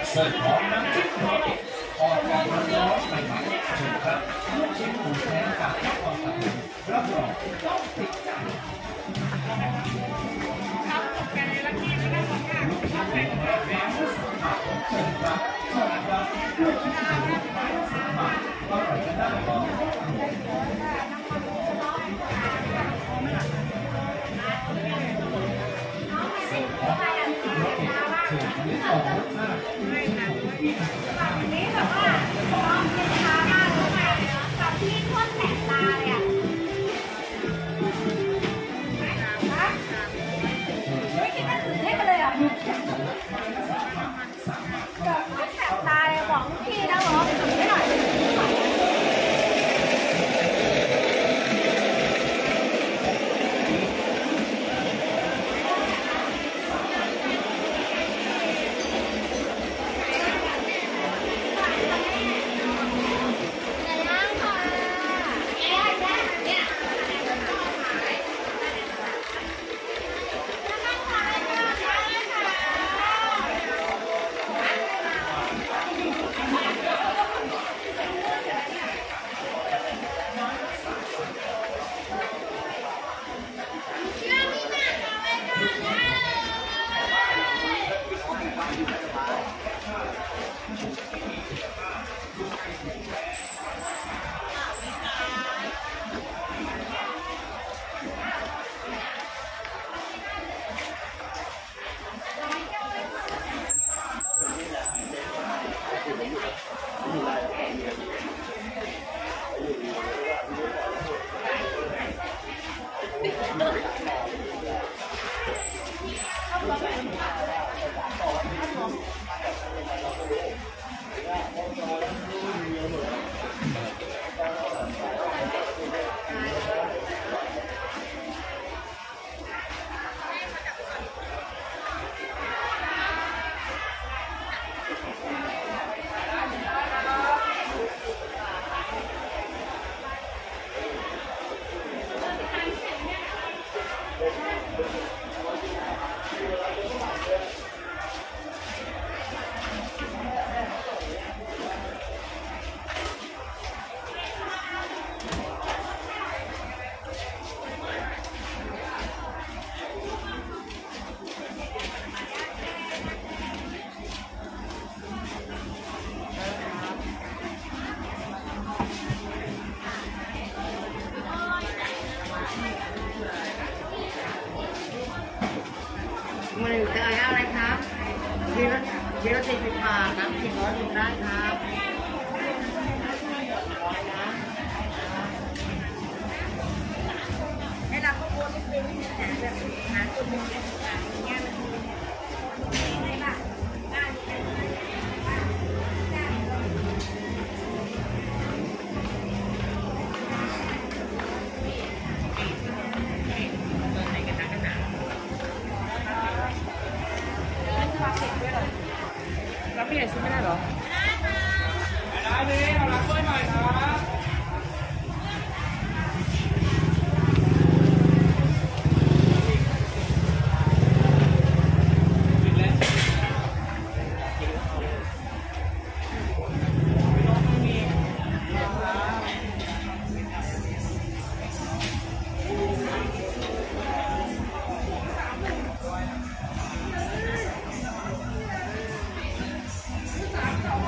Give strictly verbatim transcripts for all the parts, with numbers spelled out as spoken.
เสิร์ฟพร้อมน้ำจิ้มรสเด็ดทอดกันร้อนๆใหม่ๆเชิญครับลูกชิ้นหมูแท้จากนครปฐมรับรองต้องติดใจลูกชิ้นเล็กแท้แท้เมื่อสัมผัสเชิญครับเชิญครับลูกชิ้นหมูไม้สัมผัสอร่อยกันได้หรอเสิร์ฟพร้อมน้ำจิ้มรสเด็ดเชิญลิ้มลองรสชาติลูกชิ้นหมูที่ทำจากนี้แบบว่าพร้อมเป็นชามากเลยกับที่ทอดแสบตาเลยอ่ะไม่กินหนังสือให้มาเลยอ่ะกับทอดแสบตาเลยบอกพี่นะบอกหนังไม่หน่อยมันจะอะไรครับวิรวิรติพิพาน้ำขิงร้อนได้ครับให้เราก็โพสต์เป็นวิธีการแบบหาคนหนึ่งอย่างเงี้ยมันไม่ได้ได้รับพี่ใหญ่ซื้อไม่ได้หรอได้เลยเอารับด้วยหน่อยครับเ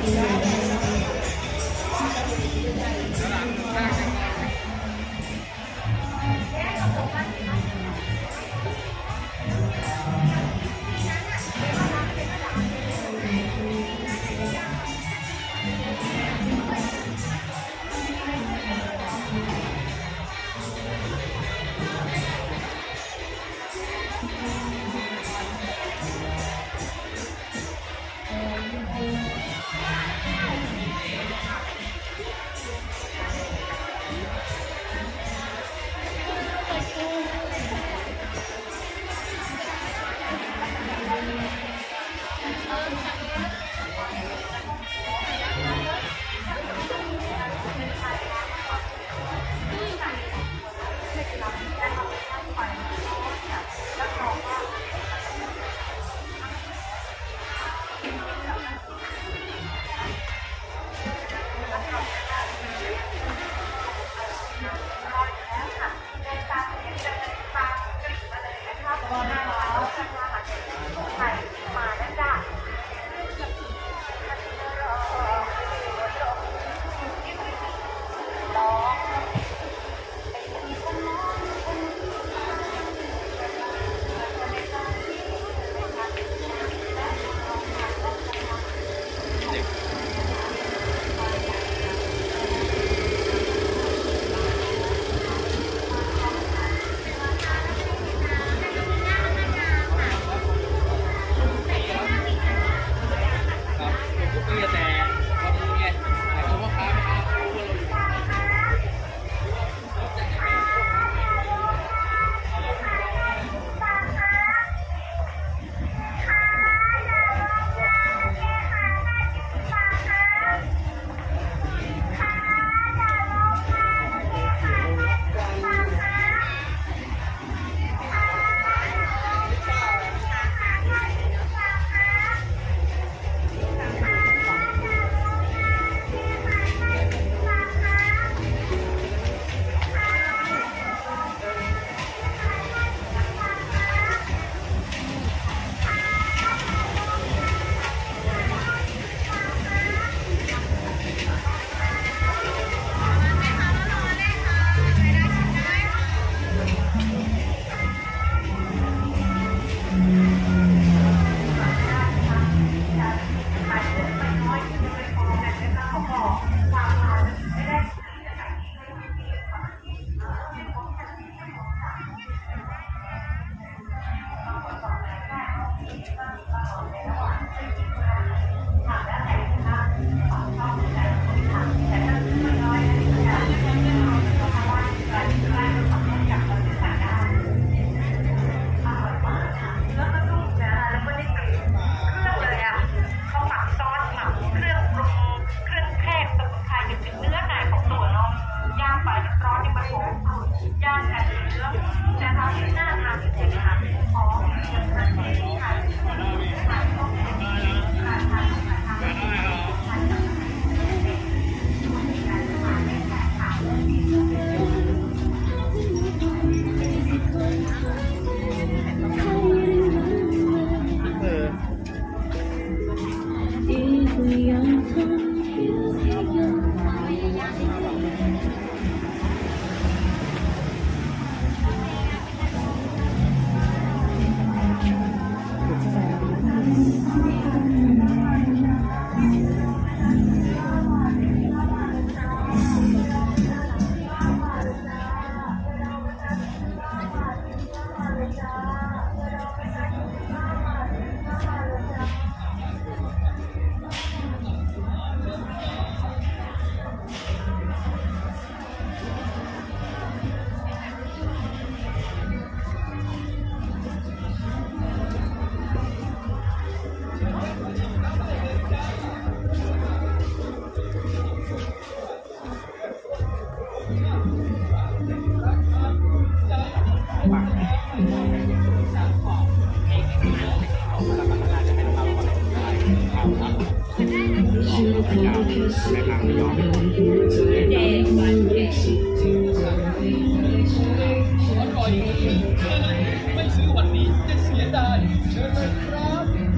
ไม่ซื้อวันนี้จะเสียดายเชิญเลยครับรถสถา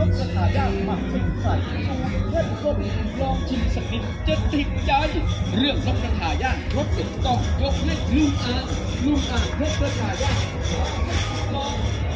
าย่างหมักพริกไทยสูตรเข้มข้นลองชิมสักนิดจะติดใจเรื่องนกกระทาย่างรสเด็ดต้องยกให้ลุงอ่างลุงอ่างนกกระทาย่างลอง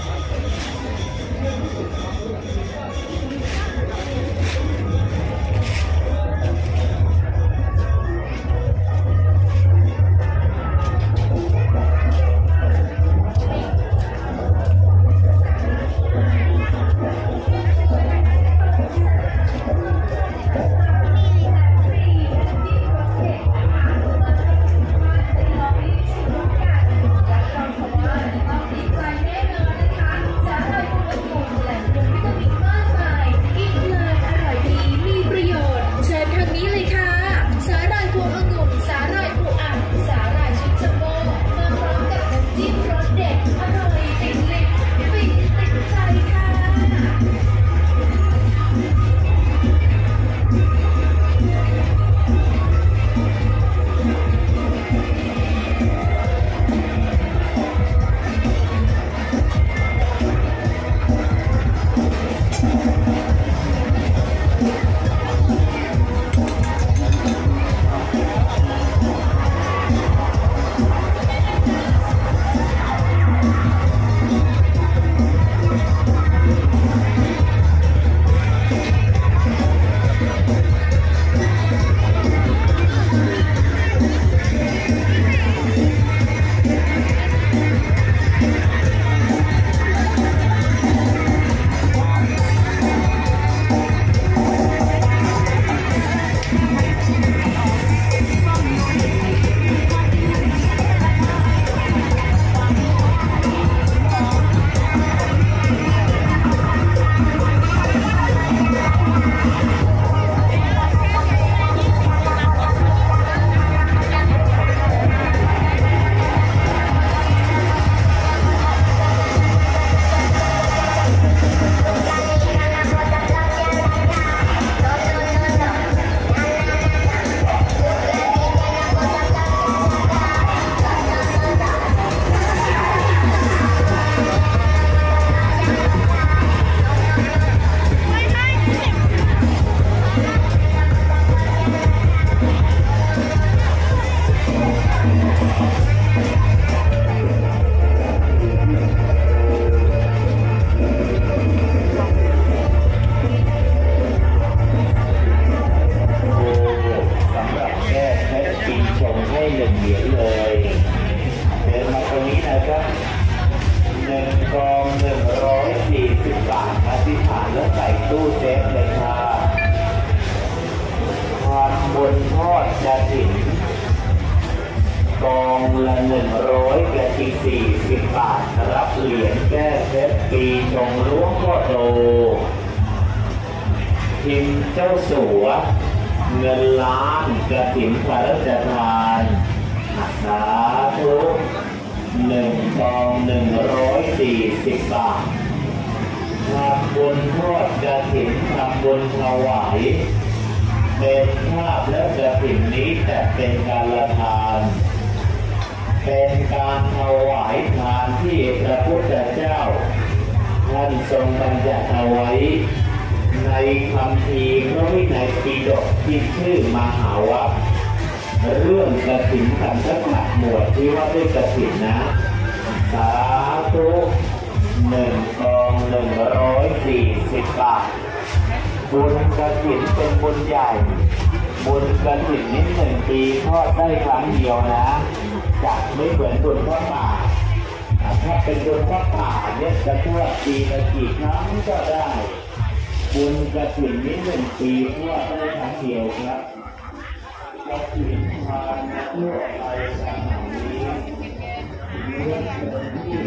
พิมพ์เจ้าสัวเงินล้านกระถิ่นพระราชทานสาธุหนึ่งกองหนึ่งร้อยสี่สิบบาททำบุญทอดกระถิ่นทำบุญถวายเป็นภาพและกระถิ่นนี้แต่เป็นการละทานเป็นการถวายทานที่พระพุทธเจ้าท่านทรงบัญญัติเอาไว้ในคำพีพระวินัยปิฎกที่ชื่อมหาวัคเรื่องกฐินขันธะหมวดที่ว่าด้วยกฐินนะสาธุหนึ่งกองหนึ่งร้อยสี่สิบบาทบุญกฐินเป็นบุญใหญ่บุญกฐินนี้หนึ่งปีทอดได้ครั้งเดียวนะจะไม่เหมือนบุญพระป่าถ้าเป็นบุญพระป่าเนี่ยจะทอดปีละกี่ครั้งก็ได้บุญกฐินนี้หนึ่งปีทอดได้ครั้งเดียวครับกฐินทานทั่วไปขนาดนี้เรื่องที่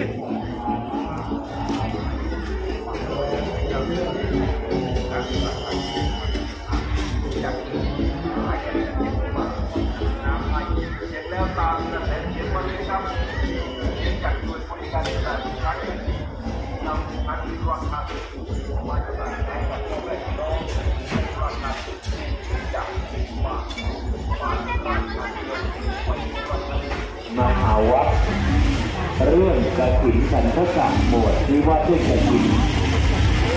จะเรื่องการปฏิบัติจากหายใจน้ำไหลเสร็จแล้วตามกระแสเสียงมันเลยครับเสียงจากตัวบริการต่างๆครั้งนี้นำมาที่รอดมามาจากไหนมาจากไหนน้องรอดมาจากมามหาวัคเรื่องกฐินขันธะหมวดที่ว่าด้วยกฐิน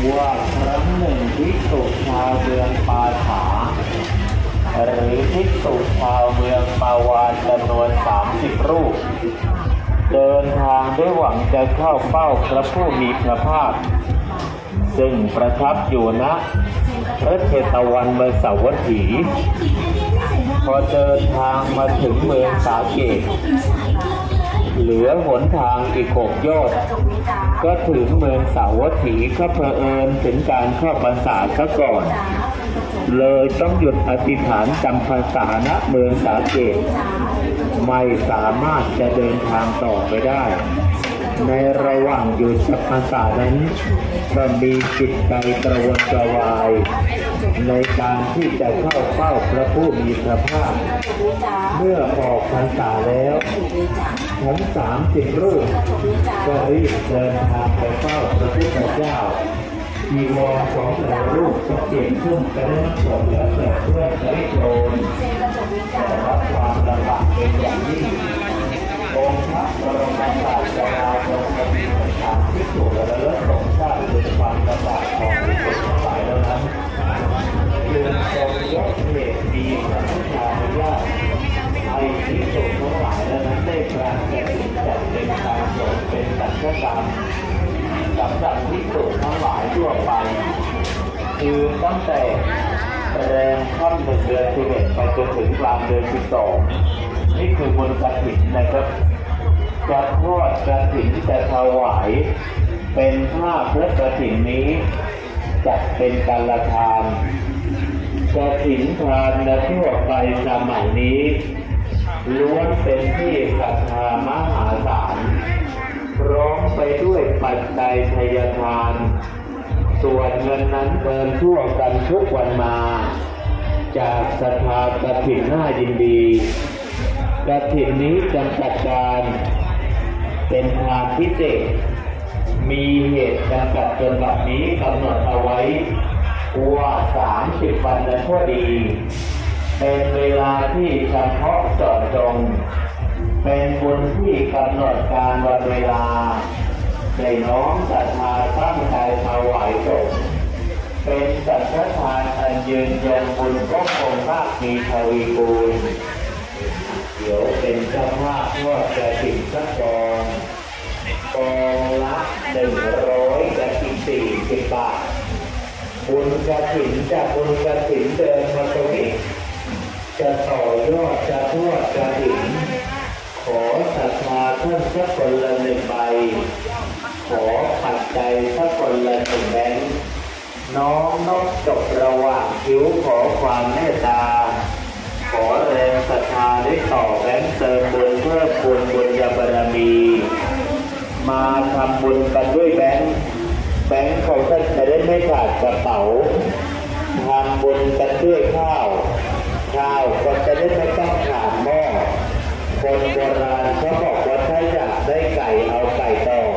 ว่าครั้งหนึ่งภิกษุชาวเมืองปาถาหรือภิกษุชาวเมืองปาวานจำนวนสามสิบรูปเดินทางด้วยหวังจะเข้าเฝ้าพระผู้มีพระภาคซึ่งประทับอยู่ณพระเชตวันเมืองสาวัตถีพอเดินทางมาถึงเมืองสาเกตเหลือหนทางอีกหกโยชน์ก็ถึงเมืองสาวัตถีก็เผอิญถึงการเข้าพรรษาซะก่อนเลยต้องหยุดอธิษฐานจำพรรษาณเมืองสาเกตไม่สามารถจะเดินทางต่อไปได้ในระหว่างหยุดจำพรรษานั้นก็มีจิตใจกระวนกระวายในการที่จะเข้าเฝ้าพระผู้มีพระภาคเมื่อออกพรรษาแล้วทั้งสามสิบรูปก็รีบเดินทางไปเฝ้าพระพุทธเจ้าจีวรของแต่ละรูปก็เก็บขึ้นกระเด็นสดและเกิดเพื่อใช้โคลนแต่รับความลำบากเป็นอย่างยิ่งองค์พระบรมศาสดาทรงเป็นประธานที่สุดและเลิศสงชาติด้วยความลำบากของผู้คนทั้งหลายเหล่านั้นจึงทรงยกเหตุมีพระพุทธานุญาตให้ที่สุดทั้งหลายเหล่านั้นได้กลางแก่จิตจัดเป็นการสงฆ์เป็นสัจธรรมสำหรับที่สุดทั้งหลายทั่วไปคือตั้งแต่แรมค่ำหนึ่งเดือนสิบเอ็ดไปจนถึงกลางเดือนสิบสองนี่คือบุญกฐินนะครับจะทอดกฐินจะถวายเป็นผ้าพระกฐินนี้จัดเป็นการละทานกฐินทานและทั่วไปสมัยนี้ล้วนเป็นที่ศรัทธามหาศาลพร้อมไปด้วยปัจจัยทายทานส่วนเงินนั้นเดินทั่วกันทุกวันมาจากศรัทธากฐินน่ายินดีกฐินนี้จำกัดการเป็นทานพิเศษมีเหตุจำกัดจนแบบนี้กำหนดเอาไว้ว่าสามสิบวันและพอดีเป็นเวลาที่เฉพาะเจาะจงเป็นบุญที่กำหนดการวันเวลาได้น้อมศรัทธาตั้งใจถวายศพเป็นสัจธรรมอันยืนยันบุญก็คงมากมีทวีคูณเดี๋ยวเป็นเจ้าภาพทอดกฐินสักกองกองละหนึ่งร้อยกฐินสี่สิบบาทบุญกฐินจากบุญกฐินเดินมาตรงนี้จะต่อยอดจะทอดกฐินขอศรัทธาท่านสักคนละหนึ่งใบขอปัจจัยสักคนละหนึ่งแบงค์น้องนกจบระหว่างคิ้วขอความเมตตาขอแรงศรัทธาได้ต่อแบงค์เติมบุญเพื่อบุญบุญญาบารมีมาทำบุญกันด้วยแบงค์แบงค์ของท่านจะได้ไม่ขาดกระเป๋าทำบุญกันด้วยข้าวข้าวก็จะได้ไม่ต้องขาดหม้อคนโบราณเขาบอกว่าถ้าอยากได้ไก่เอาไก่ต่อ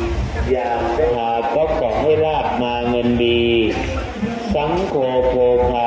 อยากหาก็ขอให้ลาบมาเงินดีสังโฆโภคา